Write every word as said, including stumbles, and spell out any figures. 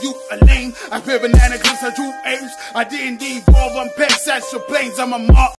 you a lame. I fear banana clips, I drew apes. I didn't evolve on pegs, that's your planes, I'm a mark.